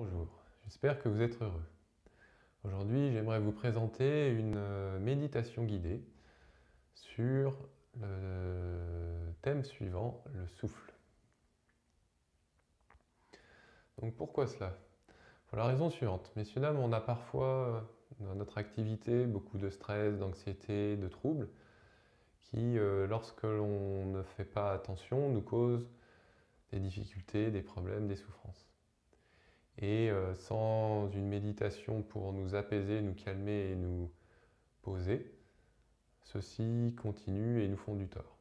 Bonjour, j'espère que vous êtes heureux. Aujourd'hui, j'aimerais vous présenter une méditation guidée sur le thème suivant, le souffle. Donc pourquoi cela? Pour la raison suivante. Messieurs, dames, on a parfois dans notre activité beaucoup de stress, d'anxiété, de troubles qui, lorsque l'on ne fait pas attention, nous causent des difficultés, des problèmes, des souffrances. Et sans une méditation pour nous apaiser, nous calmer et nous poser, ceux-ci continuent et nous font du tort.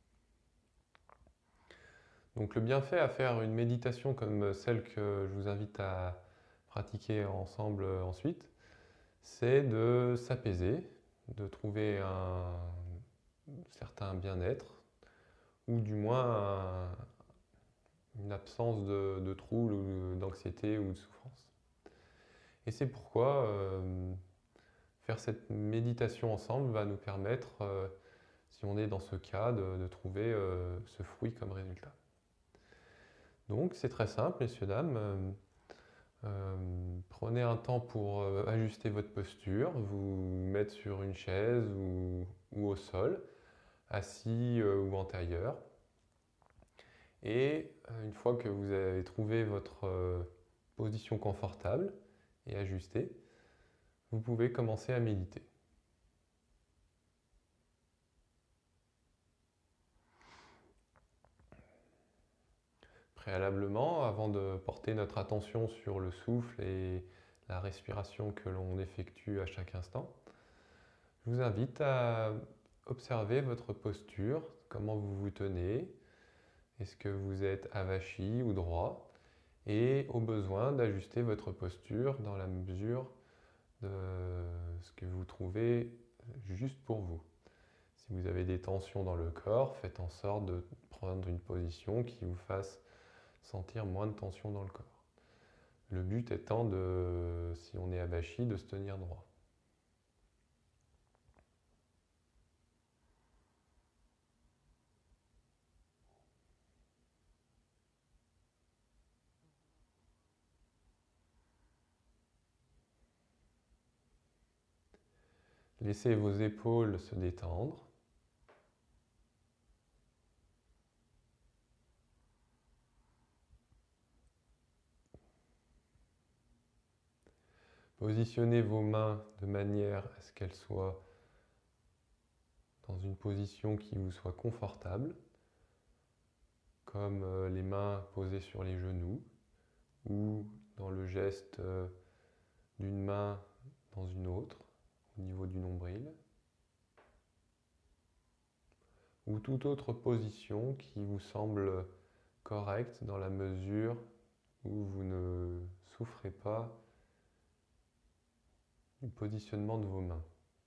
Donc le bienfait à faire une méditation comme celle que je vous invite à pratiquer ensemble ensuite, c'est de s'apaiser, de trouver un certain bien-être, ou du moins une absence de trouble, ou d'anxiété ou de souffrance. Et c'est pourquoi faire cette méditation ensemble va nous permettre, si on est dans ce cas, de trouver ce fruit comme résultat. Donc c'est très simple, messieurs, dames. Prenez un temps pour ajuster votre posture, vous mettre sur une chaise ou au sol, assis ou en tailleur. Et une fois que vous avez trouvé votre position confortable et ajustée, vous pouvez commencer à méditer. Préalablement, avant de porter notre attention sur le souffle et la respiration que l'on effectue à chaque instant, je vous invite à observer votre posture, comment vous vous tenez, est-ce que vous êtes avachi ou droit, et au besoin d'ajuster votre posture dans la mesure de ce que vous trouvez juste pour vous. Si vous avez des tensions dans le corps, faites en sorte de prendre une position qui vous fasse sentir moins de tension dans le corps. Le but étant de, si on est avachi, de se tenir droit. Laissez vos épaules se détendre. Positionnez vos mains de manière à ce qu'elles soient dans une position qui vous soit confortable, comme les mains posées sur les genoux ou dans le geste d'une main dans une autre, au niveau du nombril, ou toute autre position qui vous semble correcte dans la mesure où vous ne souffrez pas du positionnement de vos mains.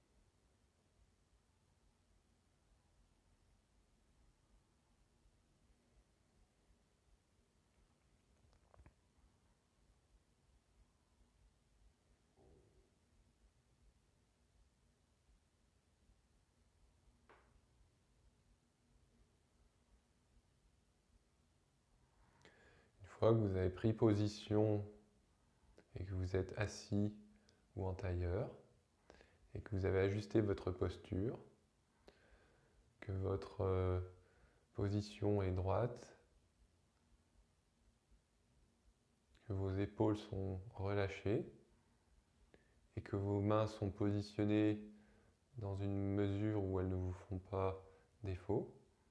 Une fois que vous avez pris position et que vous êtes assis ou en tailleur, et que vous avez ajusté votre posture, que votre position est droite, que vos épaules sont relâchées et que vos mains sont positionnées dans une mesure où elles ne vous font pas défaut.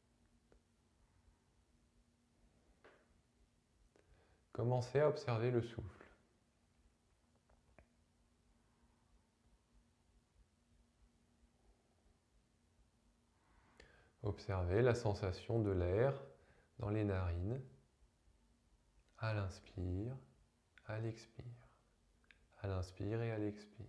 Commencez à observer le souffle. Observez la sensation de l'air dans les narines, à l'inspire, à l'expire, à l'inspire et à l'expire.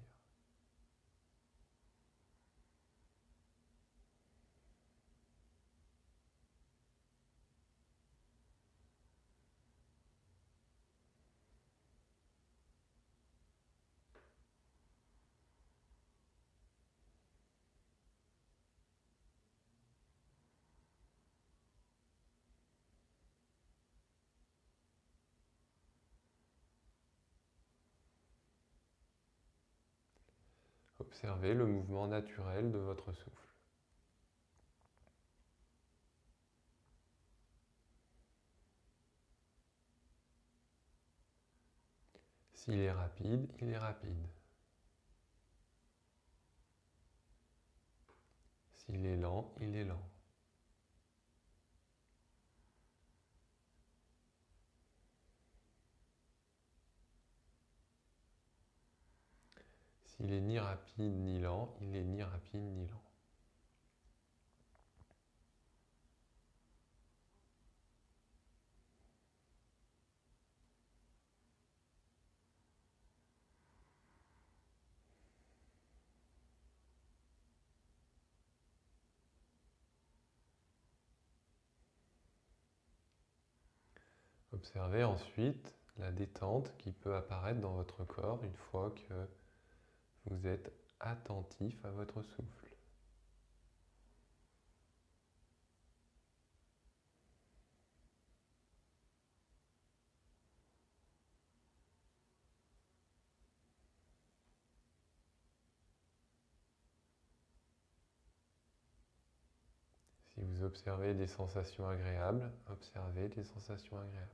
Observez le mouvement naturel de votre souffle. S'il est rapide, il est rapide. S'il est lent, il est lent. S'il est ni rapide ni lent, il est ni rapide ni lent. Observez ensuite la détente qui peut apparaître dans votre corps une fois que vous êtes attentif à votre souffle. Si vous observez des sensations agréables, observez des sensations agréables.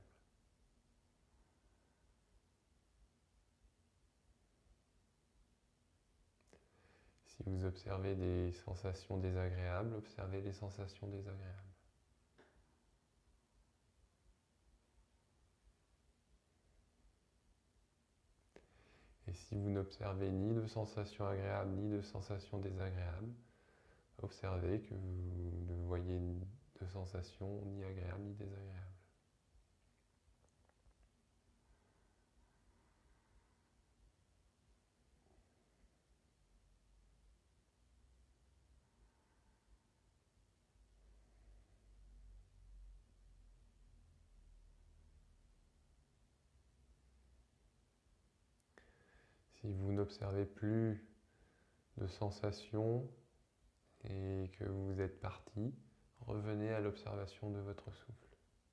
Si vous observez des sensations désagréables, observez les sensations désagréables. Et si vous n'observez ni de sensations agréables ni de sensations désagréables, observez que vous ne voyez de sensations ni agréables ni désagréables. Si vous n'observez plus de sensations et que vous êtes parti, revenez à l'observation de votre souffle.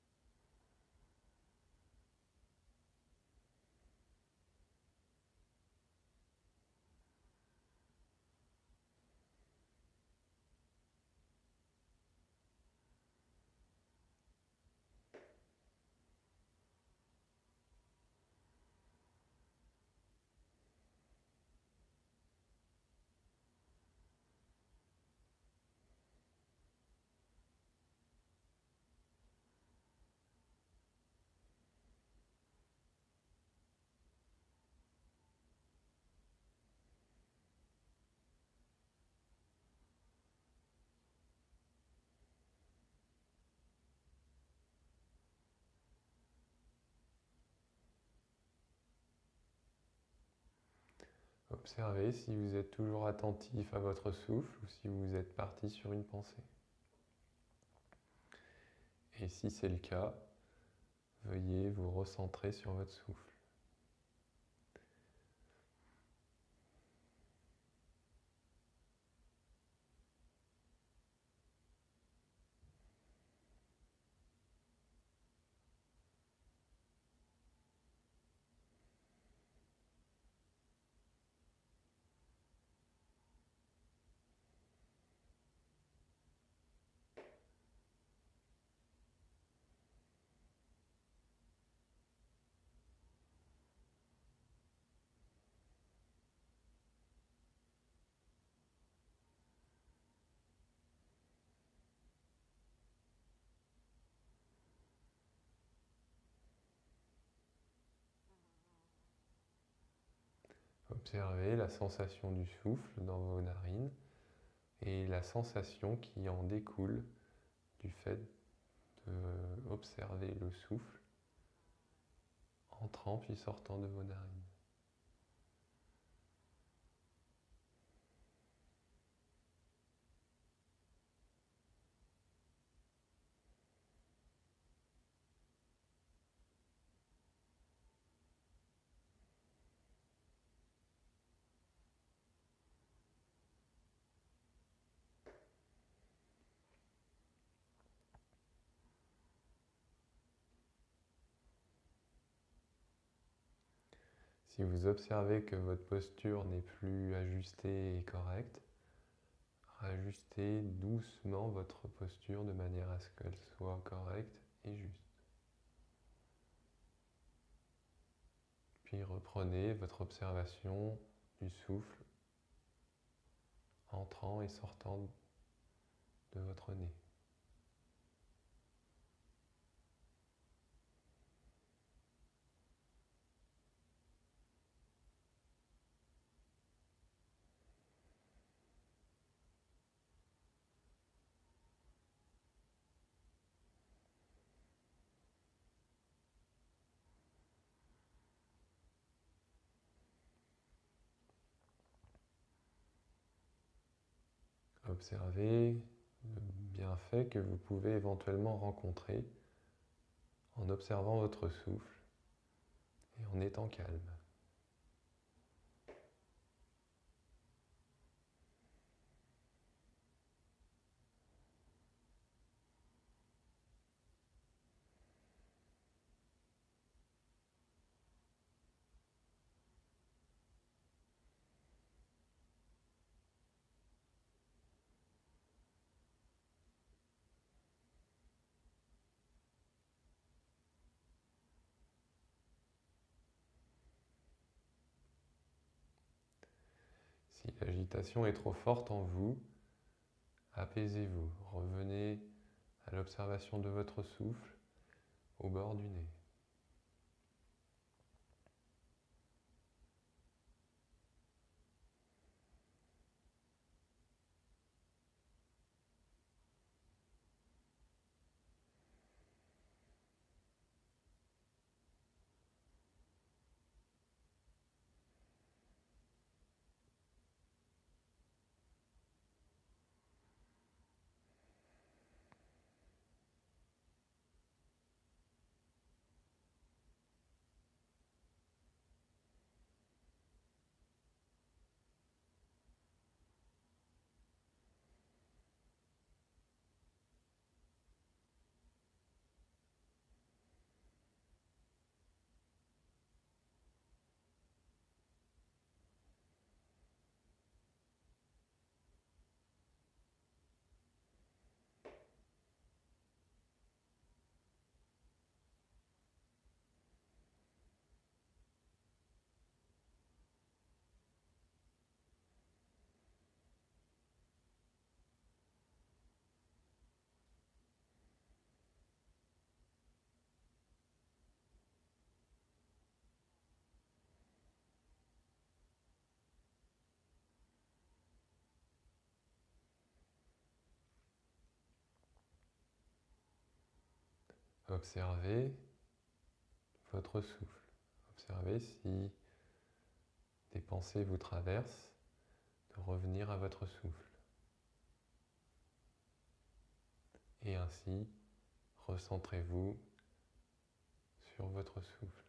Observez si vous êtes toujours attentif à votre souffle ou si vous êtes parti sur une pensée. Et si c'est le cas, veuillez vous recentrer sur votre souffle. Observez la sensation du souffle dans vos narines et la sensation qui en découle du fait d'observer le souffle entrant puis sortant de vos narines. Si vous observez que votre posture n'est plus ajustée et correcte, ajustez doucement votre posture de manière à ce qu'elle soit correcte et juste. Puis reprenez votre observation du souffle entrant et sortant de votre nez. Observez le bienfait que vous pouvez éventuellement rencontrer en observant votre souffle et en étant calme. Si l'agitation est trop forte en vous, apaisez-vous, revenez à l'observation de votre souffle au bord du nez. Observez votre souffle. Observez si des pensées vous traversent, de revenir à votre souffle. Et ainsi, recentrez-vous sur votre souffle.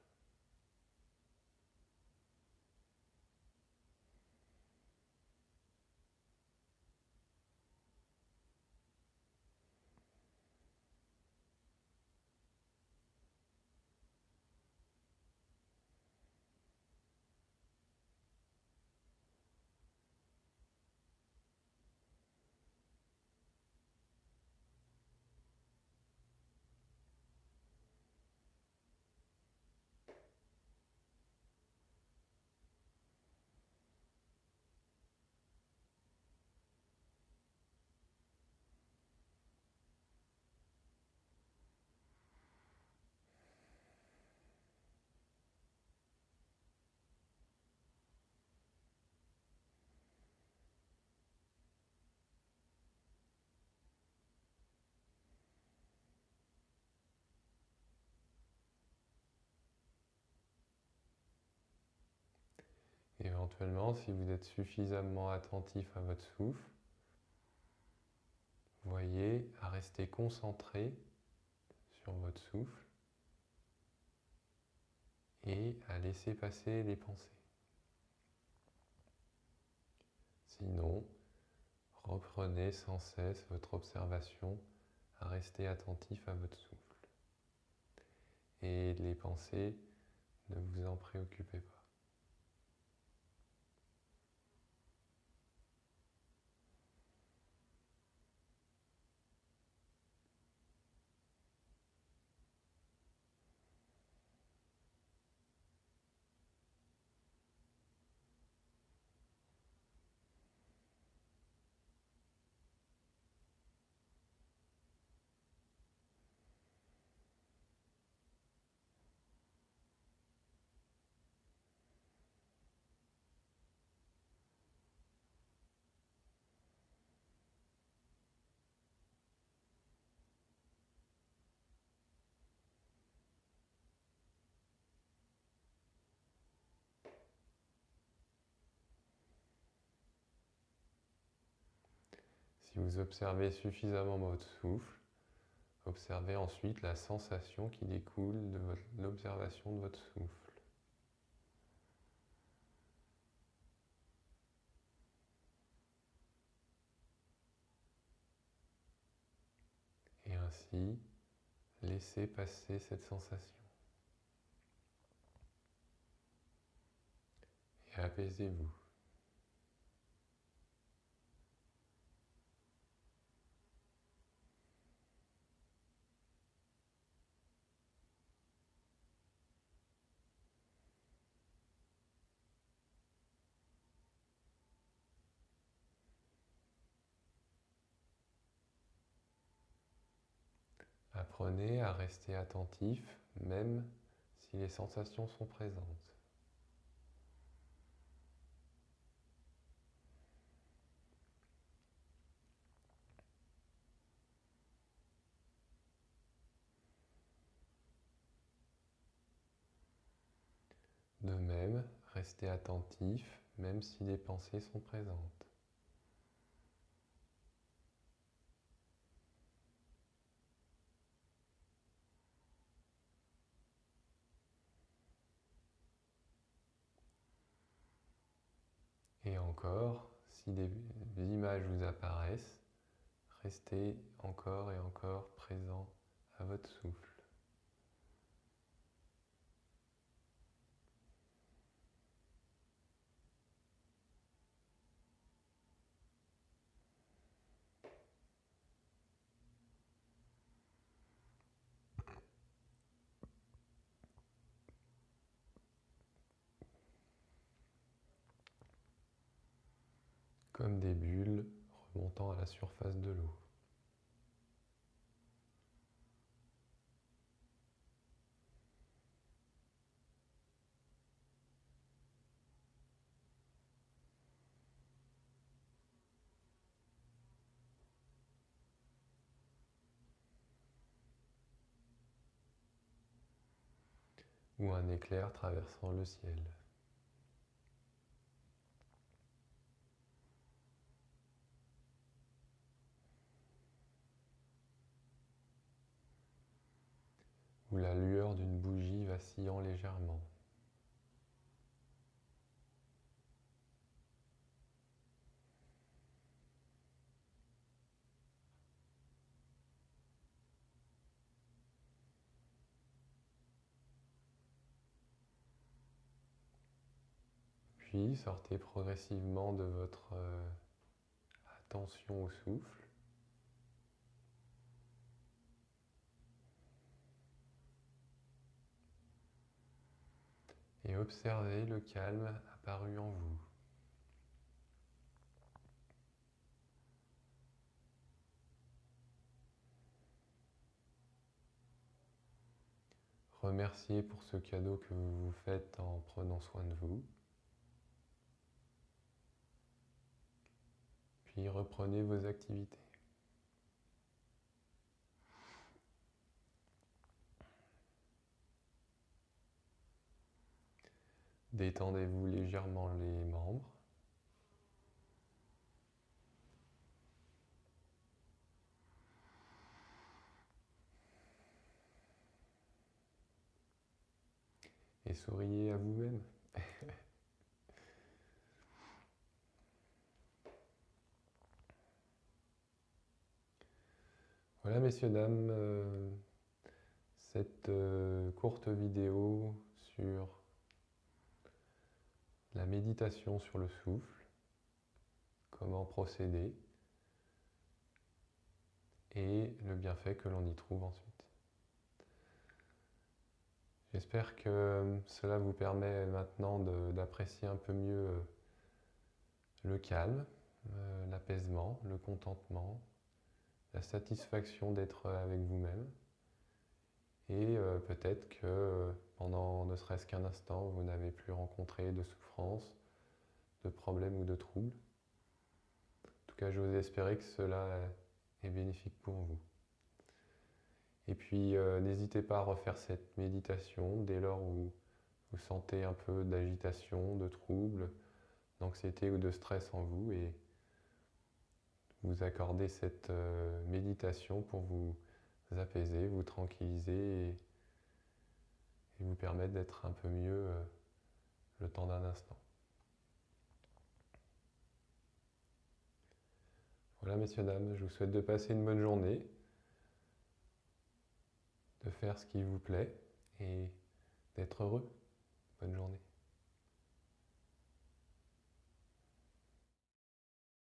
Éventuellement, si vous êtes suffisamment attentif à votre souffle, voyez à rester concentré sur votre souffle et à laisser passer les pensées. Sinon, reprenez sans cesse votre observation à rester attentif à votre souffle. Et les pensées, ne vous en préoccupez pas. Si vous observez suffisamment votre souffle, observez ensuite la sensation qui découle de l'observation de votre souffle. Et ainsi, laissez passer cette sensation. Et apaisez-vous. Apprenez à rester attentif, même si les sensations sont présentes. De même, restez attentif, même si les pensées sont présentes. Et encore, si des images vous apparaissent, restez encore et encore présent à votre souffle. Comme des bulles remontant à la surface de l'eau. Ou un éclair traversant le ciel. Ou la lueur d'une bougie vacillant légèrement. Puis sortez progressivement de votre attention au souffle. Et observez le calme apparu en vous. Remerciez pour ce cadeau que vous vous faites en prenant soin de vous. Puis reprenez vos activités. Détendez-vous légèrement les membres. Et souriez à vous-même. Voilà, messieurs, dames, cette courte vidéo sur la méditation sur le souffle, comment procéder et le bienfait que l'on y trouve ensuite. J'espère que cela vous permet maintenant d'apprécier un peu mieux le calme, l'apaisement, le contentement, la satisfaction d'être avec vous-même. Et peut-être que pendant ne serait-ce qu'un instant, vous n'avez plus rencontré de souffrance, de problèmes ou de troubles. En tout cas, j'ose espérer que cela est bénéfique pour vous. Et puis, n'hésitez pas à refaire cette méditation dès lors où vous sentez un peu d'agitation, de trouble, d'anxiété ou de stress en vous. Et vous accorder cette méditation pour vous apaiser, vous tranquilliser et vous permettre d'être un peu mieux le temps d'un instant. Voilà, messieurs, dames, je vous souhaite de passer une bonne journée, de faire ce qui vous plaît et d'être heureux. Bonne journée.